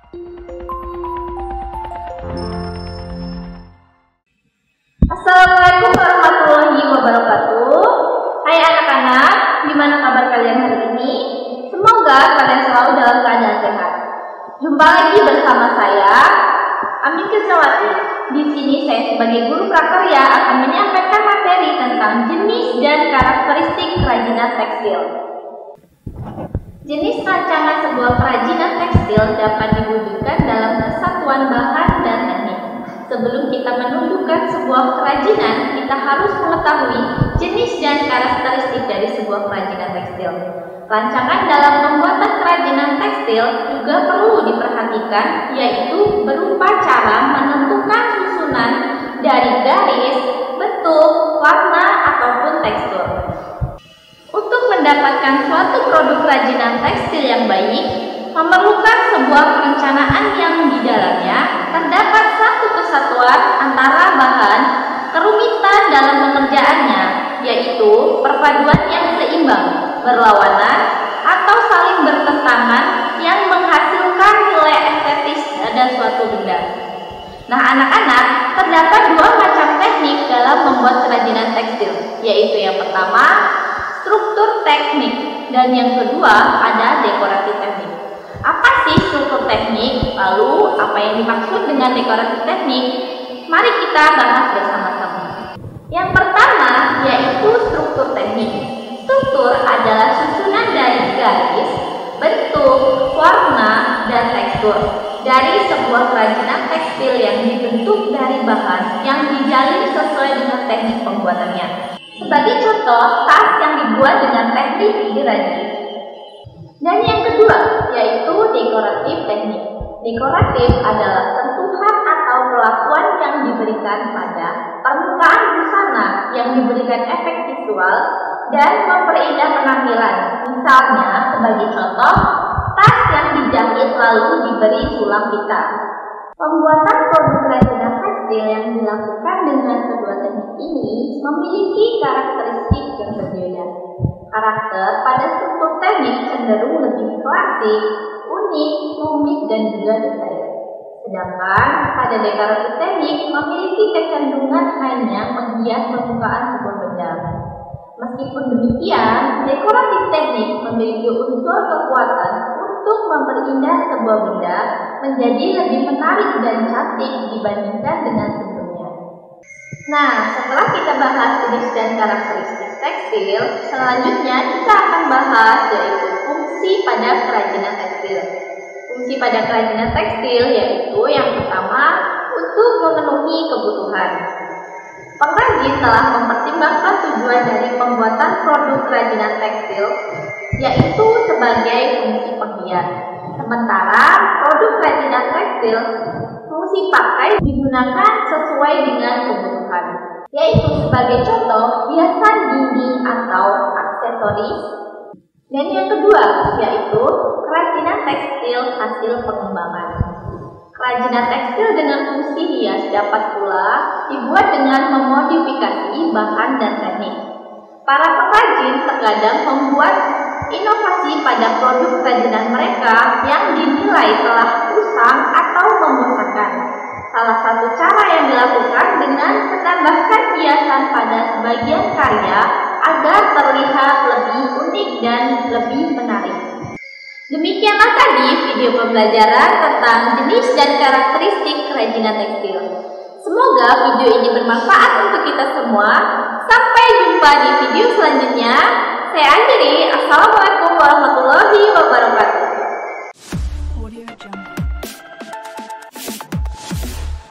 Assalamualaikum warahmatullahi wabarakatuh. Hai anak-anak, gimana kabar kalian hari ini? Semoga kalian selalu dalam keadaan sehat. Jumpa lagi bersama saya, Amin Krisnawati. Di sini saya sebagai guru prakarya akan menyampaikan materi tentang jenis dan karakteristik kerajinan tekstil. Jenis rancangan sebuah kerajinan tekstil dapat diwujudkan dalam kesatuan bahan dan teknik. Sebelum kita menunjukkan sebuah kerajinan, kita harus mengetahui jenis dan karakteristik dari sebuah kerajinan tekstil. Rancangan dalam pembuatan kerajinan tekstil juga perlu diperhatikan, yaitu berupa cara menentukan susunan dari garis, bentuk, warna, ataupun tekstur. Untuk mendapatkan suatu produk kerajinan tekstil yang baik, memerlukan sebuah perencanaan yang di dalamnya terdapat satu kesatuan antara bahan, kerumitan dalam pengerjaannya, yaitu perpaduan yang seimbang, berlawanan, atau saling bertentangan yang menghasilkan nilai estetis pada suatu benda. Nah anak-anak, terdapat dua macam teknik dalam membuat kerajinan tekstil, yaitu yang pertama, struktur teknik, dan yang kedua ada dekoratif teknik. Apa sih struktur teknik? Lalu apa yang dimaksud dengan dekoratif teknik? Mari kita bahas bersama-sama. Yang pertama yaitu struktur teknik. Struktur adalah susunan dari garis, bentuk, warna, dan tekstur dari sebuah kerajinan tekstil yang dibentuk dari bahan yang dijalin sesuai dengan teknik pembuatannya. Sebagai contoh, tas yang dibuat dengan teknik dirajut. Dan yang kedua yaitu dekoratif teknik. Dekoratif adalah sentuhan atau perlakuan yang diberikan pada permukaan busana yang diberikan efek visual dan memperindah penampilan. Misalnya, sebagai contoh, tas yang dijahit lalu diberi sulam hitam. Pembuatan produk kerajinan tekstil yang dilakukan dengan kedua teknik ini memiliki karakteristik yang berbeda. Karakter pada struktur teknik cenderung lebih klasik, unik, rumit, dan juga detail. Sedangkan pada dekoratif teknik memiliki kecenderungan hanya menghias permukaan sebuah benda. Meskipun demikian, dekoratif teknik memiliki unsur kekuatan untuk memperindah sebuah benda menjadi lebih menarik dan cantik dibandingkan dengan sebelumnya. Nah, setelah kita bahas jenis dan karakteristik tekstil, selanjutnya kita akan bahas yaitu fungsi pada kerajinan tekstil. Fungsi pada kerajinan tekstil yaitu yang pertama untuk memenuhi kebutuhan. Pengrajin telah mempertimbangkan tujuan dari pembuatan produk kerajinan tekstil yaitu sebagai fungsi penghias. Sementara produk kerajinan tekstil fungsi pakai digunakan sesuai dengan kebutuhan, yaitu sebagai contoh hiasan dinding atau aksesoris. Dan yang kedua yaitu kerajinan tekstil hasil pengembangan. Kerajinan tekstil dengan fungsi hias dapat pula dibuat dengan memodifikasi bahan dan teknik. Para pengrajin terkadang membuat inovasi pada produk kerajinan mereka yang dinilai telah usang atau membosankan. Salah satu cara yang dilakukan dengan menambahkan hiasan pada sebagian karya agar terlihat lebih unik dan lebih menarik. Demikianlah tadi video pembelajaran tentang jenis dan karakteristik kerajinan tekstil. Semoga video ini bermanfaat untuk kita semua. Sampai jumpa di video selanjutnya. Saya akhiri. Assalamualaikum warahmatullahi wabarakatuh.